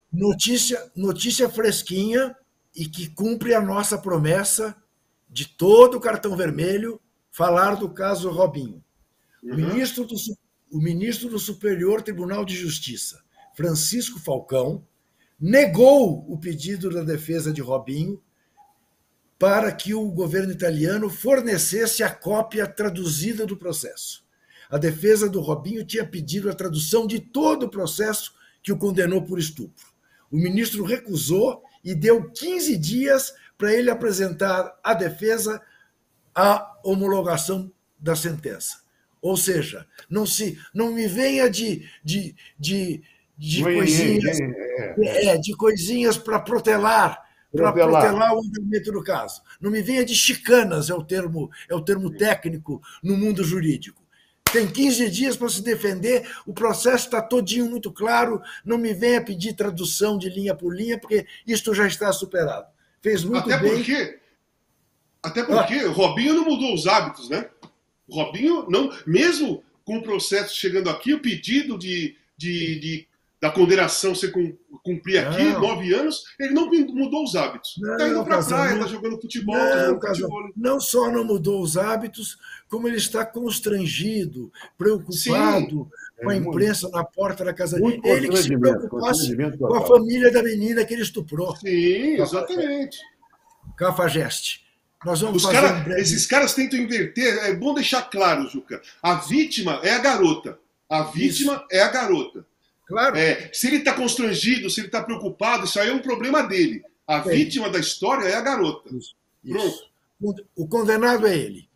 notícia fresquinha e que cumpre a nossa promessa de todo o cartão vermelho falar do caso Robinho. O Uhum. ministro do, o ministro do Superior Tribunal de Justiça, Francisco Falcão, negou o pedido da defesa de Robinho para que o governo italiano fornecesse a cópia traduzida do processo. A defesa do Robinho tinha pedido a tradução de todo o processo que o condenou por estupro. O ministro recusou e deu 15 dias para ele apresentar à defesa a homologação da sentença. Ou seja, não me venha de coisinhas, de coisinhas para protelar o andamento do caso. Não me venha de chicanas, é o termo técnico no mundo jurídico. Tem 15 dias para se defender, o processo está todinho muito claro, não me venha pedir tradução de linha por linha, porque isto já está superado. Fez muito bem. Até porque o Robinho não mudou os hábitos, né? O Robinho, não, mesmo com o processo chegando aqui, o pedido da condenação se cumprir aqui, 9 anos, ele não mudou os hábitos. Está indo para a praia, está jogando futebol, está jogando futebol. Não só não mudou os hábitos, como ele está constrangido, preocupado com a imprensa na porta da casa dele. Ele que se preocupasse com a família da menina que ele estuprou. Sim, exatamente. Cafajeste. Nós vamos esses caras tentam inverter. É bom deixar claro, Juca. A vítima é a garota. A vítima é a garota. Claro. Se ele está constrangido, se ele está preocupado, isso aí é um problema dele. A vítima da história é a garota. Isso. Pronto. O condenado é ele.